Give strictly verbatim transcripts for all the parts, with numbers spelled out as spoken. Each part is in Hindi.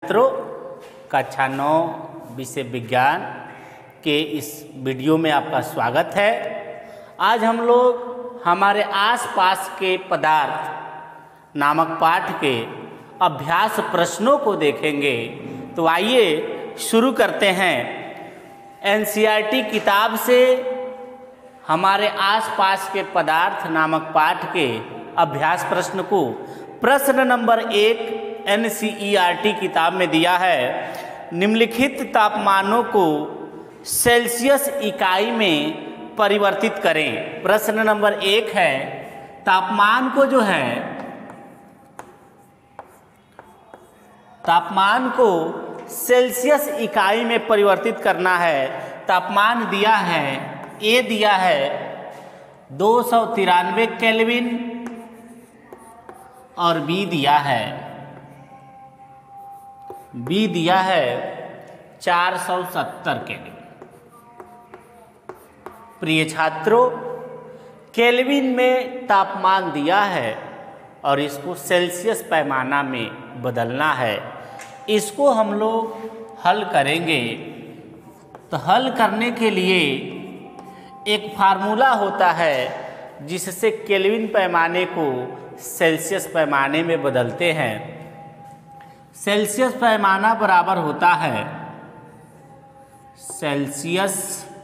मित्रों, कक्षा नौ विषय विज्ञान के इस वीडियो में आपका स्वागत है। आज हम लोग हमारे आसपास के पदार्थ नामक पाठ के अभ्यास प्रश्नों को देखेंगे। तो आइए शुरू करते हैं। N C E R T किताब से हमारे आसपास के पदार्थ नामक पाठ के अभ्यास प्रश्न को प्रश्न नंबर एक N C E R T किताब में दिया है। निम्नलिखित तापमानों को सेल्सियस इकाई में परिवर्तित करें। प्रश्न नंबर एक है, तापमान को जो है तापमान को सेल्सियस इकाई में परिवर्तित करना है। तापमान दिया है, ए दिया है दो सौ तिरानवे केल्विन और बी दिया है बी दिया है चार सौ सत्तर केल्विन। प्रिय छात्रों, केल्विन में तापमान दिया है और इसको सेल्सियस पैमाना में बदलना है। इसको हम लोग हल करेंगे। तो हल करने के लिए एक फार्मूला होता है जिससे केल्विन पैमाने को सेल्सियस पैमाने में बदलते हैं। सेल्सियस पैमाना बराबर होता है सेल्सियस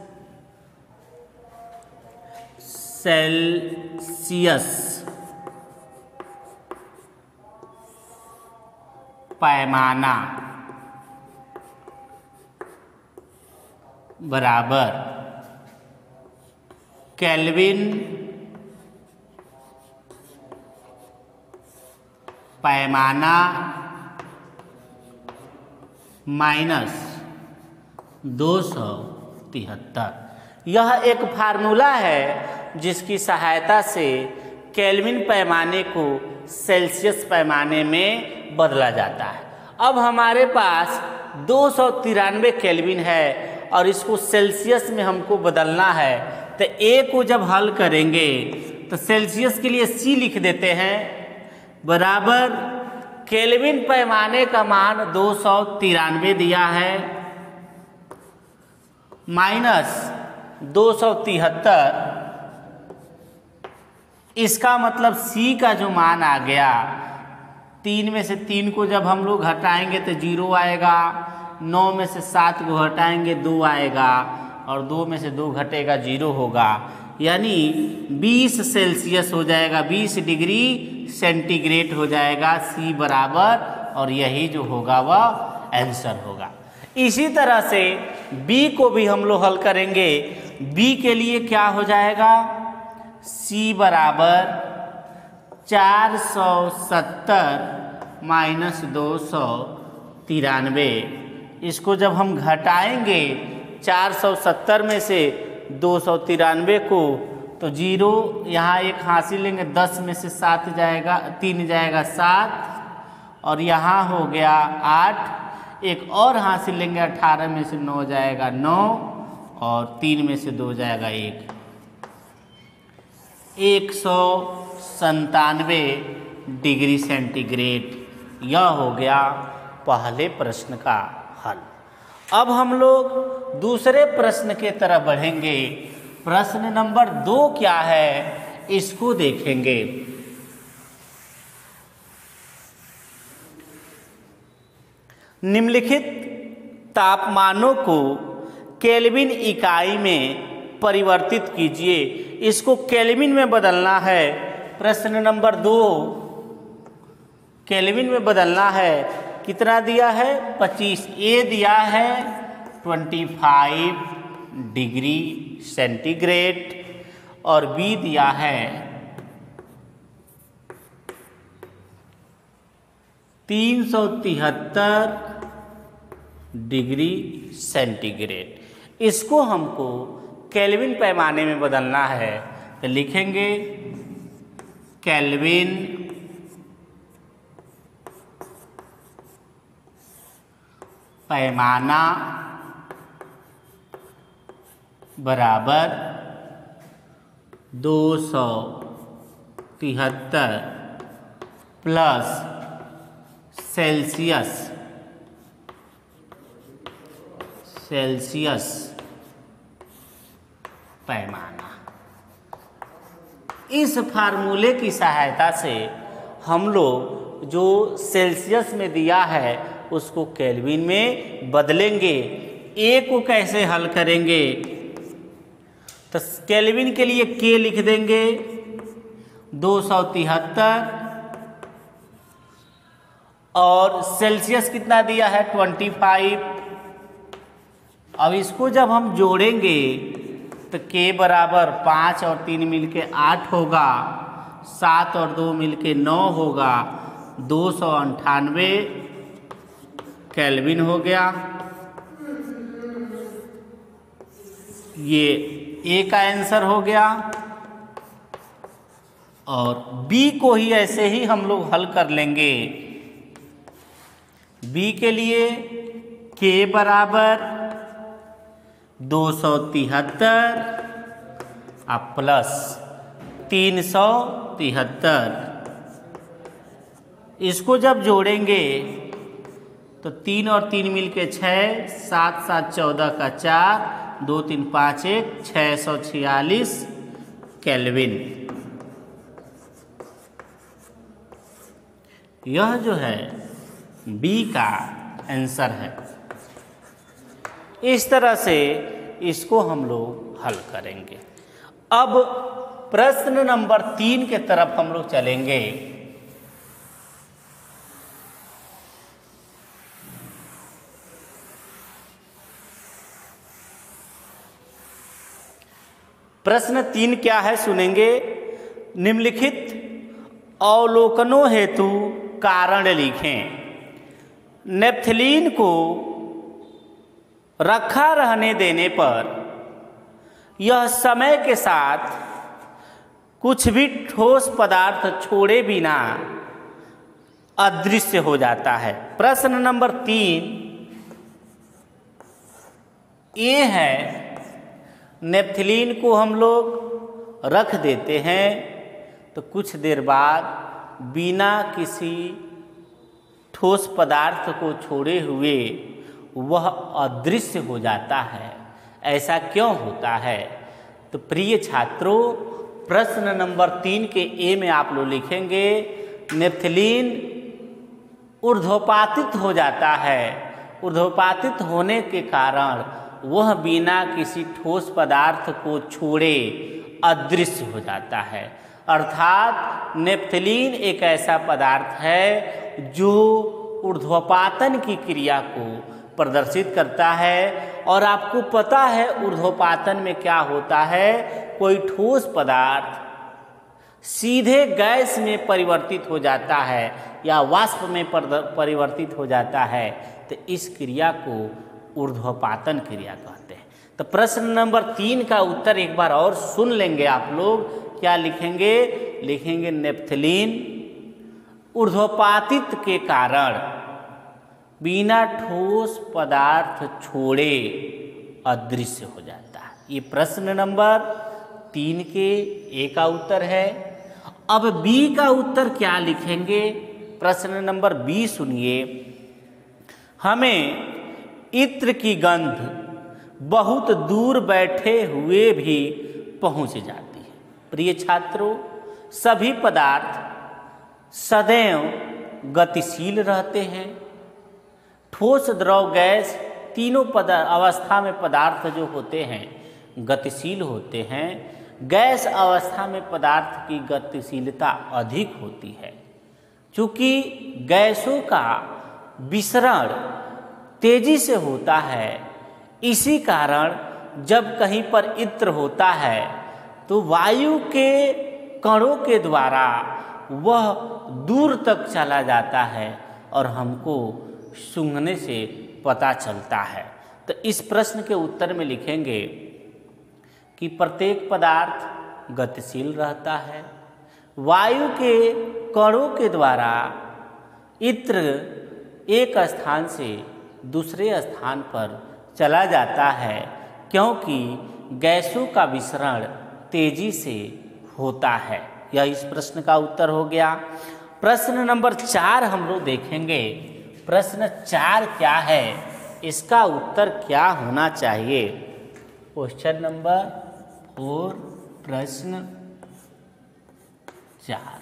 सेल्सियस पैमाना बराबर केल्विन पैमाना माइनस दो सौ तिहत्तर। यह एक फार्मूला है जिसकी सहायता से केल्विन पैमाने को सेल्सियस पैमाने में बदला जाता है। अब हमारे पास दो सौ तिरानवे केल्विन है और इसको सेल्सियस में हमको बदलना है। तो ए को जब हल करेंगे तो सेल्सियस के लिए सी लिख देते हैं बराबर केल्विन पैमाने का मान दो सौ तिरानवे दिया है माइनस दो सौ तिहत्तर। इसका मतलब सी का जो मान आ गया, तीन में से तीन को जब हम लोग हटाएंगे तो जीरो आएगा, नौ में से सात को हटाएंगे दो आएगा और दो में से दो घटेगा जीरो होगा, यानी बीस सेल्सियस हो जाएगा, बीस डिग्री सेंटीग्रेड हो जाएगा सी बराबर, और यही जो होगा वह आंसर होगा। इसी तरह से बी को भी हम लोग हल करेंगे। बी के लिए क्या हो जाएगा, सी बराबर चार सौ सत्तर माइनस दो सौ तिरानवे। इसको जब हम घटाएंगे चार सौ सत्तर में से दो सौ तिरानवे को, तो जीरो यहाँ एक हासिल लेंगे, दस में से सात जाएगा, तीन जाएगा सात, और यहाँ हो गया आठ, एक और हासिल लेंगे, अठारह में से नौ जाएगा नौ, और तीन में से दो जाएगा एक, एक सौ संतानवे डिग्री सेंटीग्रेड। यह हो गया पहले प्रश्न का हल। अब हम लोग दूसरे प्रश्न के तरफ बढ़ेंगे। प्रश्न नंबर दो क्या है इसको देखेंगे। निम्नलिखित तापमानों को केल्विन इकाई में परिवर्तित कीजिए। इसको केल्विन में बदलना है। प्रश्न नंबर दो केल्विन में बदलना है। कितना दिया है, पच्चीस। ए दिया है पच्चीस डिग्री सेंटीग्रेड और बी दिया है तीन सौ तिहत्तर डिग्री सेंटीग्रेड। इसको हमको केल्विन पैमाने में बदलना है। तो लिखेंगे केल्विन पैमाना बराबर दो सौ तिहत्तर प्लस सेल्सियस सेल्सियस पैमाना। इस फार्मूले की सहायता से हम लोग जो सेल्सियस में दिया है उसको केल्विन में बदलेंगे। ए को कैसे हल करेंगे? तो केल्विन के लिए के लिख देंगे दो सौ तिहत्तर, और सेल्सियस कितना दिया है पच्चीस। अब इसको जब हम जोड़ेंगे तो के बराबर पाँच और तीन मिलके आठ होगा, सात और दो मिलके नौ होगा, दो सौ अंठानवे केल्विन हो गया। ये ए का आंसर हो गया। और बी को ही ऐसे ही हम लोग हल कर लेंगे। बी के लिए के बराबर दो सौ तिहत्तर और प्लस तीन सौ तिहत्तर, इसको जब जोड़ेंगे तो तीन और तीन मिलके छः, सात सात चौदह का चार, दो तीन पाँच एक, छः सौ छियालीस केल्विन। यह जो है बी का आंसर है। इस तरह से इसको हम लोग हल करेंगे। अब प्रश्न नंबर तीन के तरफ हम लोग चलेंगे। प्रश्न तीन क्या है सुनेंगे। निम्नलिखित अवलोकनों हेतु कारण लिखें। नेप्थलीन को रखा रहने देने पर यह समय के साथ कुछ भी ठोस पदार्थ छोड़े बिना अदृश्य हो जाता है। प्रश्न नंबर तीन ये है, नेप्थलीन को हम लोग रख देते हैं तो कुछ देर बाद बिना किसी ठोस पदार्थ को छोड़े हुए वह अदृश्य हो जाता है। ऐसा क्यों होता है? तो प्रिय छात्रों, प्रश्न नंबर तीन के ए में आप लोग लिखेंगे नेप्थलीन ऊर्ध्वपातित हो जाता है। ऊर्ध्वपातित होने के कारण वह बिना किसी ठोस पदार्थ को छोड़े अदृश्य हो जाता है। अर्थात नेप्थलीन एक ऐसा पदार्थ है जो ऊर्ध्वपातन की क्रिया को प्रदर्शित करता है। और आपको पता है ऊर्ध्वपातन में क्या होता है, कोई ठोस पदार्थ सीधे गैस में परिवर्तित हो जाता है या वाष्प में परिवर्तित हो जाता है, तो इस क्रिया को ऊर्ध्वपातन क्रिया कहते हैं। तो प्रश्न नंबर तीन का उत्तर एक बार और सुन लेंगे आप लोग। क्या लिखेंगे? लिखेंगे नेप्थलीन ऊर्ध्वपातित के कारण बिना ठोस पदार्थ छोड़े अदृश्य हो जाता है। ये प्रश्न नंबर तीन के ए का उत्तर है। अब बी का उत्तर क्या लिखेंगे? प्रश्न नंबर बी सुनिए। हमें इत्र की गंध बहुत दूर बैठे हुए भी पहुंच जाती है। प्रिय छात्रों, सभी पदार्थ सदैव गतिशील रहते हैं। ठोस, द्रव, गैस तीनों पदार्थ अवस्था में पदार्थ जो होते हैं गतिशील होते हैं। गैस अवस्था में पदार्थ की गतिशीलता अधिक होती है। चूँकि गैसों का विसरण तेजी से होता है, इसी कारण जब कहीं पर इत्र होता है तो वायु के कणों के द्वारा वह दूर तक चला जाता है और हमको सूंघने से पता चलता है। तो इस प्रश्न के उत्तर में लिखेंगे कि प्रत्येक पदार्थ गतिशील रहता है। वायु के कणों के द्वारा इत्र एक स्थान से दूसरे स्थान पर चला जाता है, क्योंकि गैसों का विसरण तेजी से होता है। यह इस प्रश्न का उत्तर हो गया। प्रश्न नंबर चार हम लोग देखेंगे। प्रश्न चार क्या है इसका उत्तर क्या होना चाहिए? क्वेश्चन नंबर फोर, प्रश्न चार।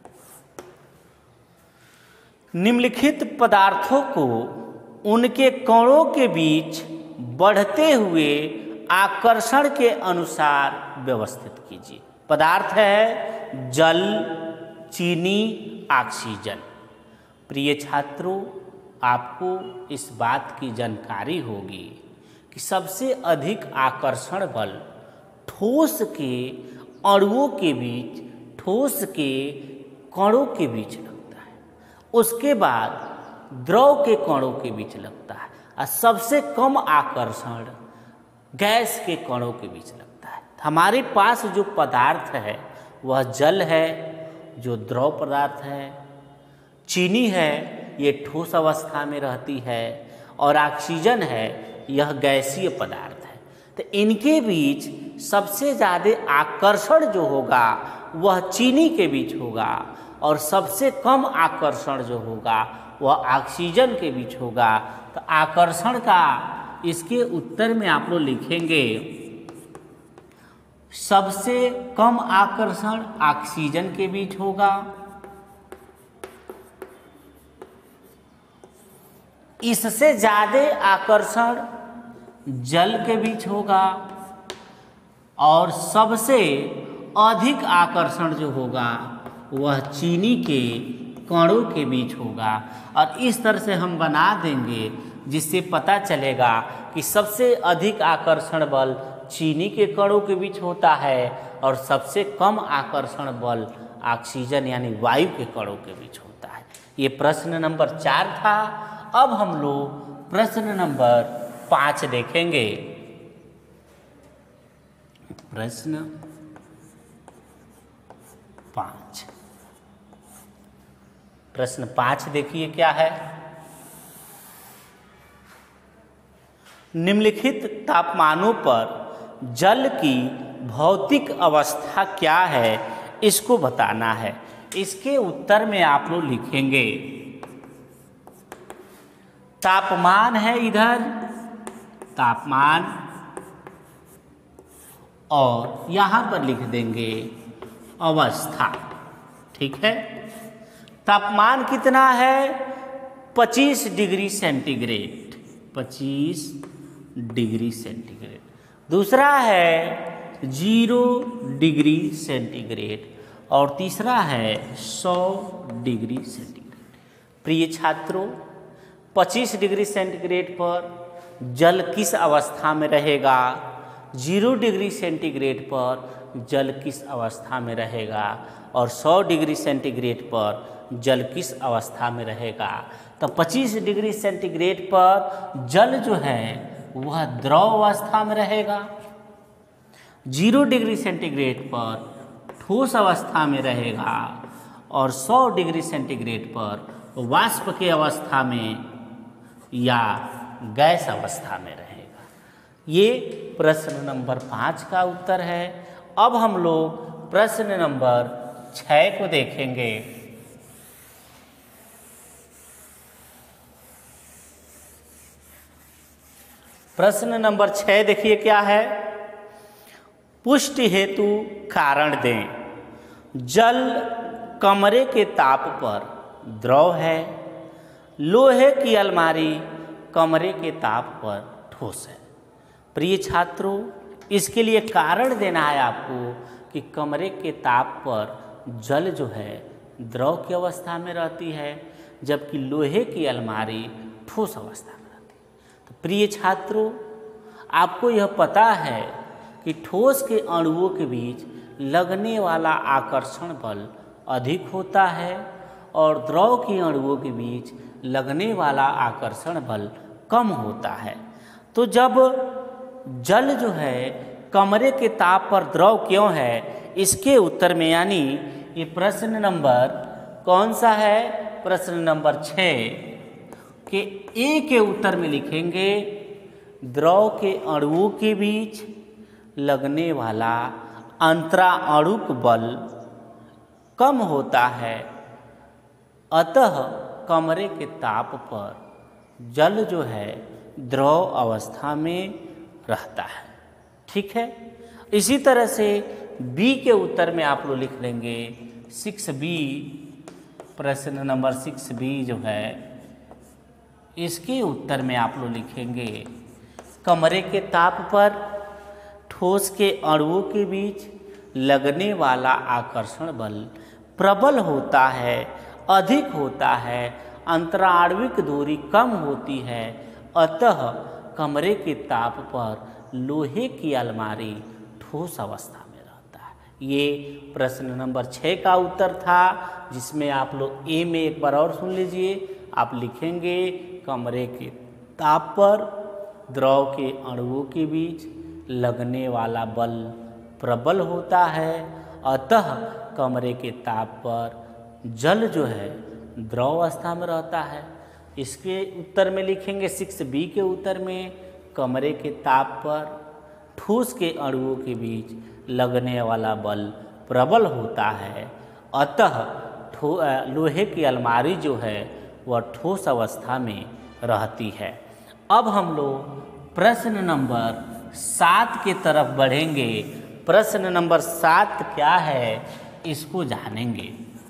निम्नलिखित पदार्थों को उनके कणों के बीच बढ़ते हुए आकर्षण के अनुसार व्यवस्थित कीजिए। पदार्थ है जल, चीनी, ऑक्सीजन। प्रिय छात्रों, आपको इस बात की जानकारी होगी कि सबसे अधिक आकर्षण बल ठोस के अणुओं के बीच, ठोस के कणों के बीच लगता है, उसके बाद द्रव के कणों के बीच लगता है, और सबसे कम आकर्षण गैस के कणों के बीच लगता है। हमारे पास जो पदार्थ है वह जल है, जो द्रव पदार्थ है, चीनी है, ये ठोस अवस्था में रहती है, और ऑक्सीजन है, यह गैसीय पदार्थ है। तो इनके बीच सबसे ज़्यादा आकर्षण जो होगा वह चीनी के बीच होगा, और सबसे कम आकर्षण जो होगा वह ऑक्सीजन के बीच होगा। तो आकर्षण का इसके उत्तर में आप लोग लिखेंगे सबसे कम आकर्षण ऑक्सीजन के बीच होगा, इससे ज़्यादा आकर्षण जल के बीच होगा, और सबसे अधिक आकर्षण जो होगा वह चीनी के कणों के बीच होगा। और इस तरह से हम बना देंगे जिससे पता चलेगा कि सबसे अधिक आकर्षण बल चीनी के कणों के बीच होता है, और सबसे कम आकर्षण बल ऑक्सीजन यानी वायु के कणों के बीच होता है। ये प्रश्न नंबर चार था। अब हम लोग प्रश्न नंबर पाँच देखेंगे। प्रश्न पाँच प्रश्न पाँच देखिए क्या है। निम्नलिखित तापमानों पर जल की भौतिक अवस्था क्या है, इसको बताना है। इसके उत्तर में आप लोग लिखेंगे तापमान है इधर, तापमान, और यहाँ पर लिख देंगे अवस्था। ठीक है, तापमान कितना है? पच्चीस डिग्री सेंटीग्रेड, पच्चीस डिग्री सेंटीग्रेड। दूसरा है जीरो डिग्री सेंटीग्रेड, और तीसरा है सौ डिग्री सेंटीग्रेड। प्रिय छात्रों, पच्चीस डिग्री सेंटीग्रेड पर जल किस अवस्था में रहेगा? जीरो डिग्री सेंटीग्रेड पर जल किस अवस्था में रहेगा? और सौ डिग्री सेंटीग्रेड पर जल किस अवस्था में रहेगा? तो पच्चीस डिग्री सेंटीग्रेड पर जल जो है वह द्रव अवस्था में रहेगा, जीरो डिग्री सेंटीग्रेड पर ठोस अवस्था में रहेगा, और सौ डिग्री सेंटीग्रेड पर वाष्प के अवस्था में या गैस अवस्था में रहेगा। ये प्रश्न नंबर पाँच का उत्तर है। अब हम लोग प्रश्न नंबर छः को देखेंगे। प्रश्न नंबर छः देखिए क्या है। पुष्टि हेतु कारण दें। जल कमरे के ताप पर द्रव है, लोहे की अलमारी कमरे के ताप पर ठोस है। प्रिय छात्रों, इसके लिए कारण देना है आपको कि कमरे के ताप पर जल जो है द्रव की अवस्था में रहती है, जबकि लोहे की अलमारी ठोस अवस्था में रहती है। तो प्रिय छात्रों, आपको यह पता है कि ठोस के अणुओं के बीच लगने वाला आकर्षण बल अधिक होता है, और द्रव के अणुओं के बीच लगने वाला आकर्षण बल कम होता है। तो जब जल जो है कमरे के ताप पर द्रव क्यों है, इसके उत्तर में, यानी ये प्रश्न नंबर कौन सा है? प्रश्न नंबर छः के ए के उत्तर में लिखेंगे द्रव के अणुओं के बीच लगने वाला अंतराणुक बल कम होता है, अतः कमरे के ताप पर जल जो है द्रव अवस्था में रहता है। ठीक है, इसी तरह से बी के उत्तर में आप लोग लिख लेंगे सिक्स बी, प्रश्न नंबर सिक्स बी जो है इसके उत्तर में आप लोग लिखेंगे कमरे के ताप पर ठोस के अणुओं के बीच लगने वाला आकर्षण बल प्रबल होता है, अधिक होता है, अंतराण्विक दूरी कम होती है, अतः कमरे के ताप पर लोहे की अलमारी ठोस अवस्था में रहता है। ये प्रश्न नंबर छः का उत्तर था, जिसमें आप लोग ए में एक बार और सुन लीजिए। आप लिखेंगे कमरे के ताप पर द्रव के अणुओं के बीच लगने वाला बल प्रबल होता है, अतः कमरे के ताप पर जल जो है द्रव अवस्था में रहता है। इसके उत्तर में लिखेंगे सिक्स बी के उत्तर में कमरे के ताप पर ठोस के अणुओं के बीच लगने वाला बल प्रबल होता है, अतः लोहे की अलमारी जो है वह ठोस अवस्था में रहती है। अब हम लोग प्रश्न नंबर सात की तरफ बढ़ेंगे। प्रश्न नंबर सात क्या है इसको जानेंगे।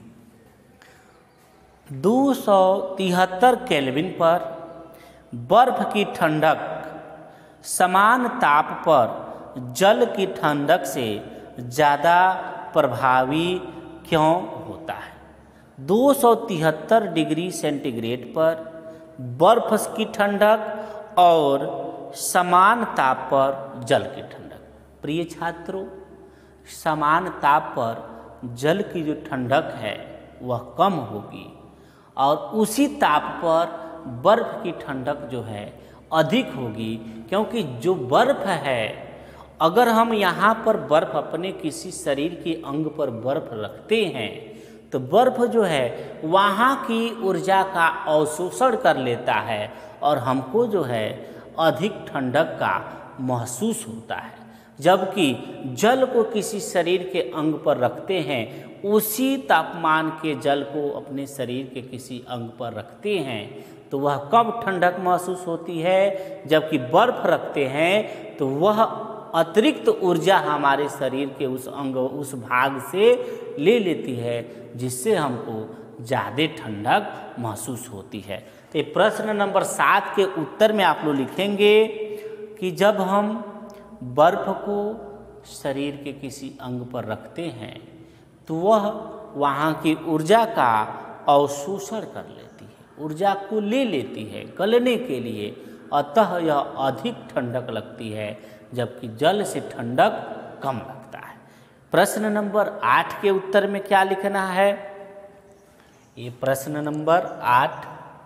दो सौ तिहत्तर केल्विन पर बर्फ की ठंडक समान ताप पर जल की ठंडक से ज़्यादा प्रभावी क्यों होता है? दो सौ तिहत्तर डिग्री सेंटीग्रेड पर बर्फ की ठंडक और समान ताप पर जल की ठंडक। प्रिय छात्रों, समान ताप पर जल की जो ठंडक है वह कम होगी और उसी ताप पर बर्फ की ठंडक जो है अधिक होगी, क्योंकि जो बर्फ है, अगर हम यहाँ पर बर्फ अपने किसी शरीर के अंग पर बर्फ रखते हैं तो बर्फ जो है वहाँ की ऊर्जा का अवशोषण कर लेता है और हमको जो है अधिक ठंडक का महसूस होता है। जबकि जल को किसी शरीर के अंग पर रखते हैं, उसी तापमान के जल को अपने शरीर के किसी अंग पर रखते हैं तो वह कम ठंडक महसूस होती है, जबकि बर्फ रखते हैं तो वह अतिरिक्त ऊर्जा हमारे शरीर के उस अंग उस भाग से ले लेती है, जिससे हमको ज़्यादा ठंडक महसूस होती है। तो ये प्रश्न नंबर सात के उत्तर में आप लोग लिखेंगे कि जब हम बर्फ को शरीर के किसी अंग पर रखते हैं तो वह वहाँ की ऊर्जा का अवशोषण कर लेती है, ऊर्जा को ले लेती है गलने के लिए, अतः यह अधिक ठंडक लगती है, जबकि जल से ठंडक कम लगता है। प्रश्न नंबर आठ के उत्तर में क्या लिखना है? ये प्रश्न नंबर आठ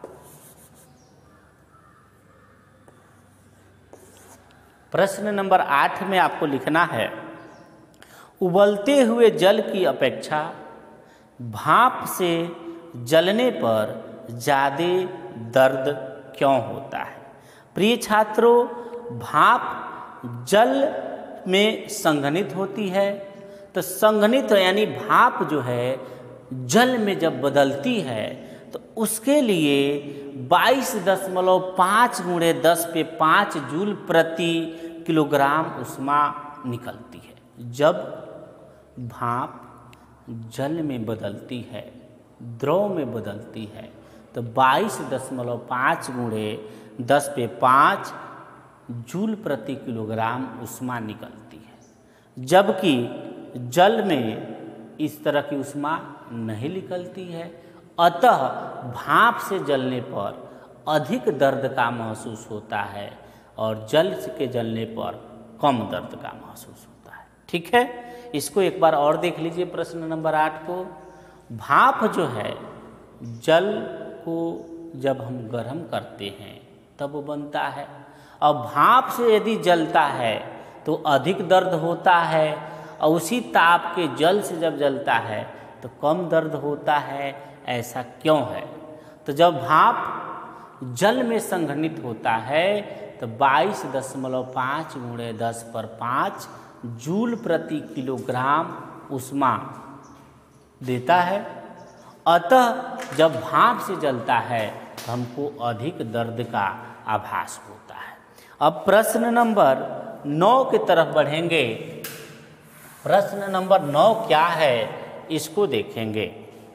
प्रश्न नंबर आठ में आपको लिखना है, उबलते हुए जल की अपेक्षा भाप से जलने पर ज़्यादा दर्द क्यों होता है? प्रिय छात्रों, भाप जल में संघनित होती है, तो संघनित यानी भाप जो है जल में जब बदलती है तो उसके लिए बाईस दशमलव पाँच गुणे दस पे पाँच जूल प्रति किलोग्राम ऊष्मा निकलती है। जब भाप जल में बदलती है, द्रव में बदलती है, तो बाईस दशमलव पाँच गुणे दस पे पाँच जूल प्रति किलोग्राम ऊष्मा निकलती है, जबकि जल में इस तरह की ऊष्मा नहीं निकलती है। अतः भाप से जलने पर अधिक दर्द का महसूस होता है और जल के जलने पर कम दर्द का महसूस होता है। ठीक है, इसको एक बार और देख लीजिए प्रश्न नंबर आठ को। भाप जो है जल को जब हम गर्म करते हैं तब वो बनता है, और भाप से यदि जलता है तो अधिक दर्द होता है, और उसी ताप के जल से जब जलता है तो कम दर्द होता है। ऐसा क्यों है? तो जब भाप जल में संघनित होता है तो बाईस दशमलव पाँच गुणे दस पर पाँच जूल प्रति किलोग्राम ऊष्मा देता है। अतः जब भाप से जलता है तो हमको अधिक दर्द का आभास होता है। अब प्रश्न नंबर नौ की तरफ बढ़ेंगे। प्रश्न नंबर नौ क्या है इसको देखेंगे।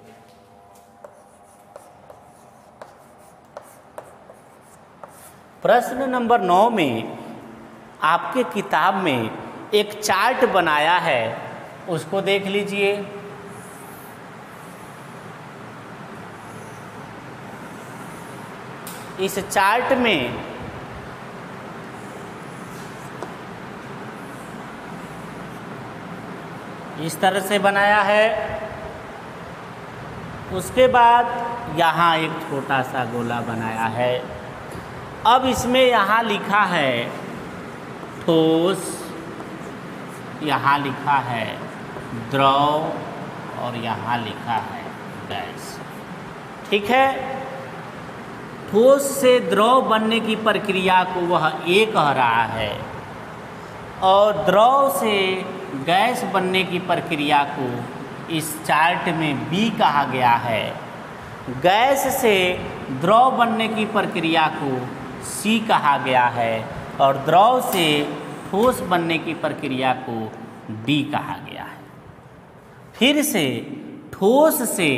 प्रश्न नंबर नौ में आपके किताब में एक चार्ट बनाया है, उसको देख लीजिए। इस चार्ट में इस तरह से बनाया है। उसके बाद यहाँ एक छोटा सा गोला बनाया है। अब इसमें यहाँ लिखा है ठोस, यहाँ लिखा है द्रव और यहाँ लिखा है गैस। ठीक है। ठोस से द्रव बनने की प्रक्रिया को वह ए कह रहा है और द्रव से गैस बनने की प्रक्रिया को इस चार्ट में बी कहा गया है। गैस से द्रव बनने की प्रक्रिया को सी कहा गया है और द्रव से ठोस बनने की प्रक्रिया को डी कहा गया है। फिर से ठोस से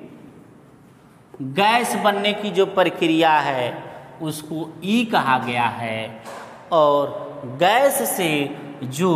गैस बनने की जो प्रक्रिया है उसको ई कहा गया है और गैस से जो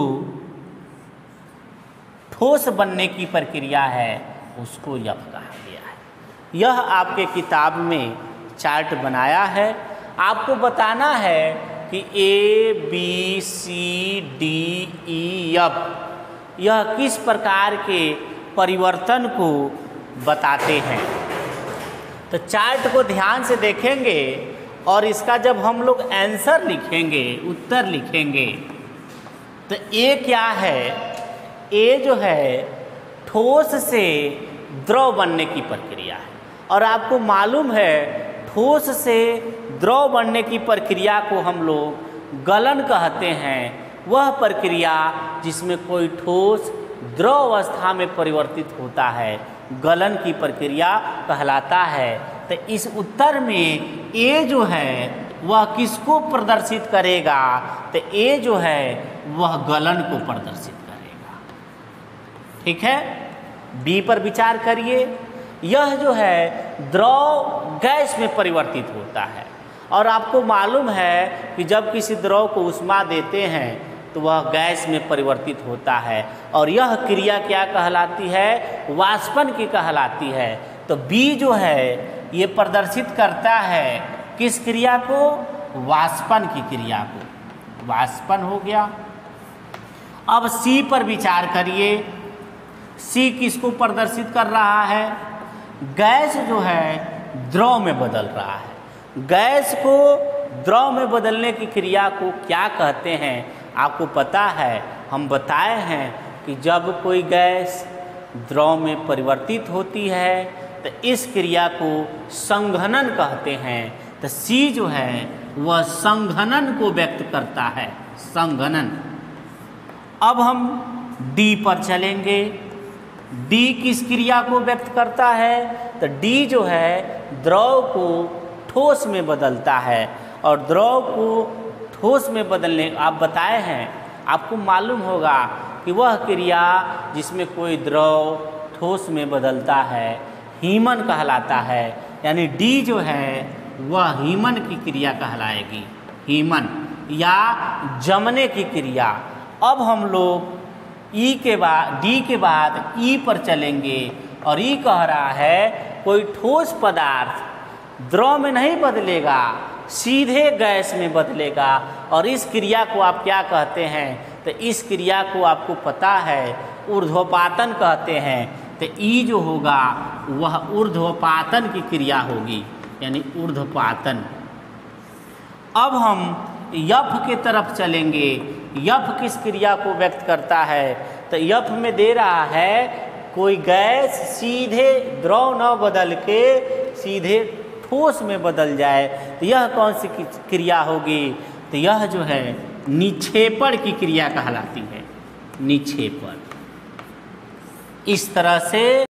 ठोस बनने की प्रक्रिया है उसको यफ कहा गया है। यह आपके किताब में चार्ट बनाया है। आपको बताना है कि A B C D E F यह किस प्रकार के परिवर्तन को बताते हैं। तो चार्ट को ध्यान से देखेंगे और इसका जब हम लोग आंसर लिखेंगे, उत्तर लिखेंगे, तो ए क्या है? ए जो है ठोस से द्रव बनने की प्रक्रिया है और आपको मालूम है ठोस से द्रव बनने की प्रक्रिया को हम लोग गलन कहते हैं। वह प्रक्रिया जिसमें कोई ठोस द्रव अवस्था में परिवर्तित होता है गलन की प्रक्रिया कहलाता है। तो इस उत्तर में ए जो है वह किसको प्रदर्शित करेगा? तो ए जो है वह गलन को प्रदर्शित करेगा। ठीक है। बी पर विचार करिए। यह जो है द्रव गैस में परिवर्तित होता है और आपको मालूम है कि जब किसी द्रव को ऊष्मा देते हैं तो वह गैस में परिवर्तित होता है और यह क्रिया क्या कहलाती है? वाष्पन की कहलाती है। तो बी जो है ये प्रदर्शित करता है किस क्रिया को? वाष्पन की क्रिया को। वाष्पन हो गया। अब सी पर विचार करिए। सी किसको प्रदर्शित कर रहा है? गैस जो है द्रव में बदल रहा है। गैस को द्रव में बदलने की क्रिया को क्या कहते हैं आपको पता है? हम बताए हैं कि जब कोई गैस द्रव में परिवर्तित होती है तो इस क्रिया को संघनन कहते हैं। तो सी जो है वह संघनन को व्यक्त करता है, संघनन। अब हम डी पर चलेंगे। डी किस क्रिया को व्यक्त करता है? तो डी जो है द्रव को ठोस में बदलता है और द्रव को ठोस में बदलने आप बताए हैं, आपको मालूम होगा कि वह क्रिया जिसमें कोई द्रव ठोस में बदलता है हीमन कहलाता है। यानी डी जो है वह हीमन की क्रिया कहलाएगी, हीमन या जमने की क्रिया। अब हम लोग ई के बाद डी के बाद ई पर चलेंगे और ई कह रहा है कोई ठोस पदार्थ द्रव में नहीं बदलेगा, सीधे गैस में बदलेगा और इस क्रिया को आप क्या कहते हैं? तो इस क्रिया को आपको पता है ऊर्ध्वपातन कहते हैं। तो ई जो होगा वह ऊर्ध्वपातन की क्रिया होगी, यानी ऊर्ध्वपातन। अब हम यफ के तरफ चलेंगे। यफ किस क्रिया को व्यक्त करता है? तो यफ में दे रहा है कोई गैस सीधे द्रव न बदल के सीधे ठोस में बदल जाए तो यह कौन सी क्रिया होगी? तो यह जो है निक्षेपण की क्रिया कहलाती है, निक्षेपण। इस तरह से